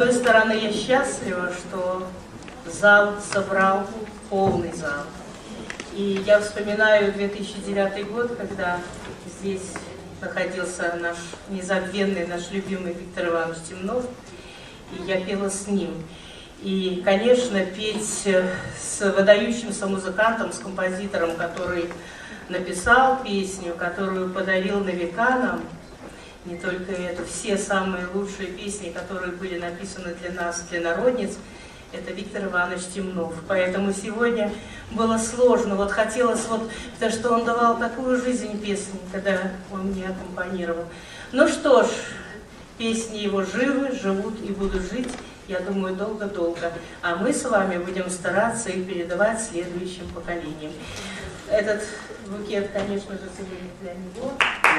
одной стороны, я счастлива, что зал собрал полный зал. И я вспоминаю 2009 год, когда здесь находился наш незабвенный, наш любимый Виктор Иванович Темнов, и я пела с ним. И, конечно, петь с выдающимся музыкантом, с композитором, который написал песню, которую подарил на века нам, не только это, все самые лучшие песни, которые были написаны для нас, для народниц, это Виктор Иванович Темнов. Поэтому сегодня было сложно, вот хотелось, потому что он давал такую жизнь песни, когда он мне аккомпанировал. Ну что ж, песни его живы, живут и будут жить, я думаю, долго-долго. А мы с вами будем стараться их передавать следующим поколениям. Этот букет, конечно же, сегодня для него.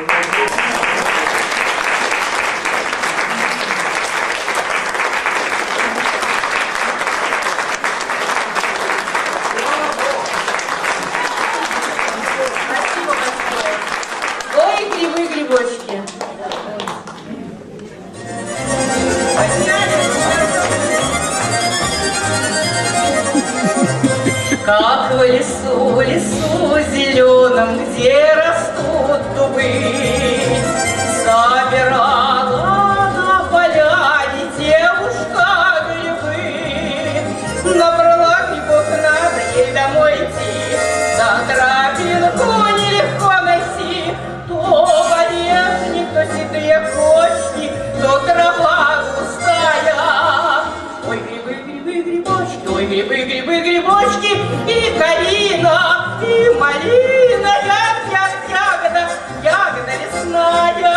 Спасибо большое. Ой, грибы, грибочки. Как в лесу, зеленом, где растут дубы, собирала на поляне девушка грибы. Набрала грибов, надо ей домой идти, за тропинку нелегко найти. То валежник, то седые почки, то трава густая. Ой, грибы, грибы, грибочки, ой, грибы, грибы, грибочки, и калина, и малина, ягода, ягода лесная.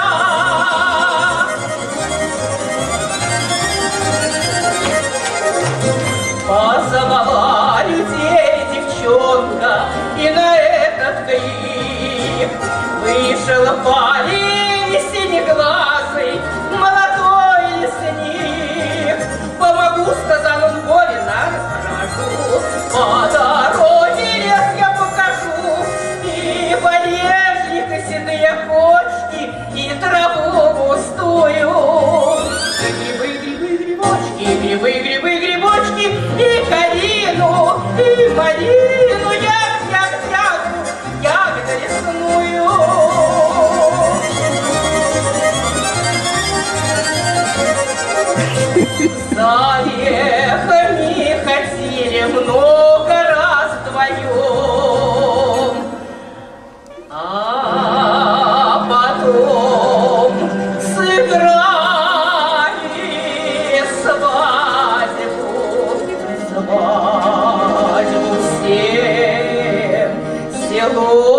Позвала людей девчонка, и на этот крик вышел парень синеглазый, молодой лесник. Помогу, сказал он, горе нарожу, по дороге лес я покажу, и валежник, и седые почки, и траву густую. Грибы, грибы, грибочки, грибы, грибы, грибочки, и калину, и малину, ягоду лесную. За вехами ходили много раз вдвоем, а потом сыграли свадьбу всем селом.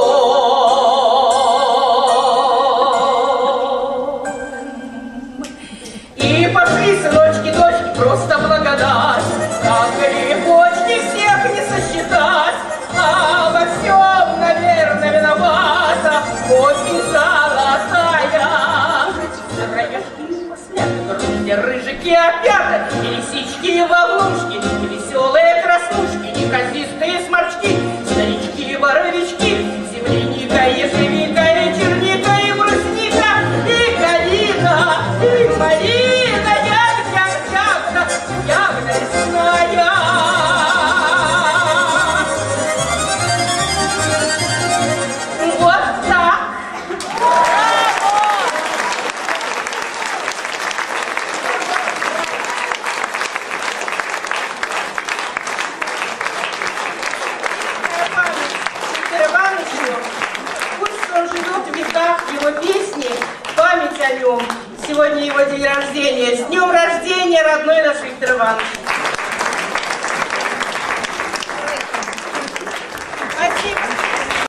И пошли сыночки, дочки, просто благодать, как грибочки всех не сосчитать, а во всем, наверное, виновата осень золотая. Сыроежки посмят, грузди, рыжики, опята, и лисички, и валунчики, и веселые краснушки, неказистые сморчки, старички, боровички, земляника, ежевика, и черника, и брусника, и калина, и малина, ягода лесная. Вот так. Пусть он живет в веках, его песни, память о нем. Сегодня его день рождения. С днем рождения, родной наш Виктор Иванович!